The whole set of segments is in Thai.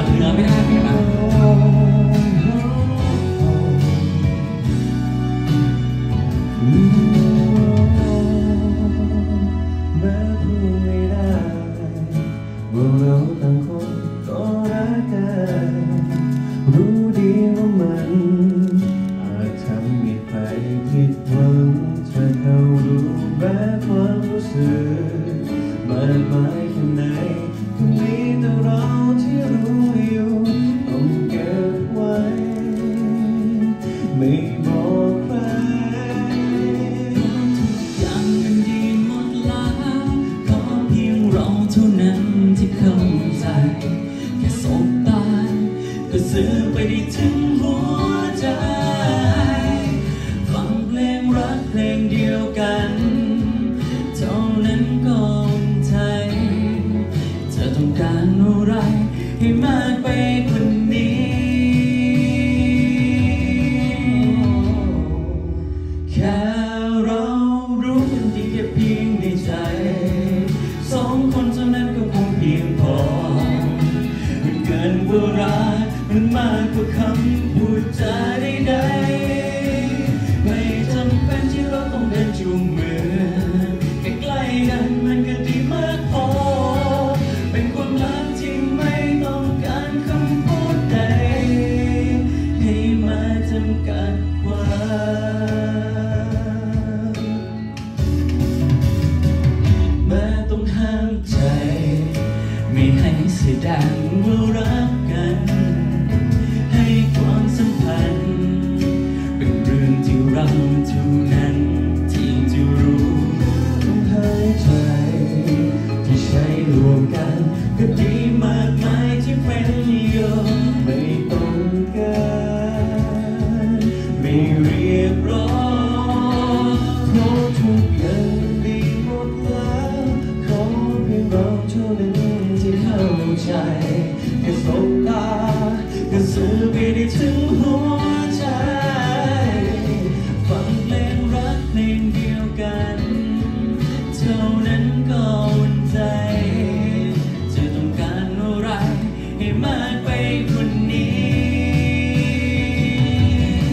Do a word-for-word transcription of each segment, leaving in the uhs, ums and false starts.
ำเนื้อไม่ได้ไหมครับแม้พูดไม่ได้ว่าเราต่างคนก็รักกันรู้ดีว่ามันอาจทำให้ใครผิดหวังถ้าเขารู้แม้ความรู้สึกมากมายแค่ไหนก็มีแต่เราที่รู้อยู่ต้องเก็บไว้ไม่บอกใครทุกอย่างมันดีหมดแล้วขอเพียงเราเท่านั้นที่เข้าใจแค่สบตาก็สื่อไปได้ถึงหัวใจฟังเพลงรักเพลงเดียวกันเท่านั้นก็อุ่นใจเธอต้องการอะไรให้มากไปกว่านี้แค่เรารู้กันดีแค่เพียงในใจสองคนเท่านั้นก็คงเพียงพอมันเกินกว่ารักมันมากกว่าคำพูดจาใดๆไม่จำเป็นที่เราต้องเดินจูงมือใกล้ๆกันมันก็ดีมากพอเป็นความรักที่ไม่ต้องการคำพูดใดให้มาจำกัดความแม้ต้องห้ามใจไม่ให้แสดงว่ารักกันให้ความสัมพันธ์เป็นเรื่องที่เราเท่านั้นที่จะรู้ต้องหายใจที่ใช้รวมกันก็ดีมากมายที่เป็นโยไม่ต้องการไม่เรียกร้องเพราะทุกอย่างดีหมดแล้วขอเพียงเราเท่านั้นที่เข้าใจแค่สบตาก็สื่อไปได้ถึงหัวใจฟังเพลงรักเพลงเดียวกันเท่านั้นก็อุ่นใจจะต้องการอะไรให้มากไปกว่านี้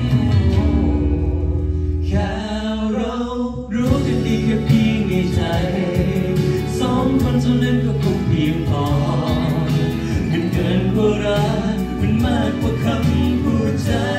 แค่เรารู้กันดีแค่เพียงในใจสองคนเท่านั้นก็คงเพียงพอมันเกินกว่ารักมันมากกว่าคำพูดจา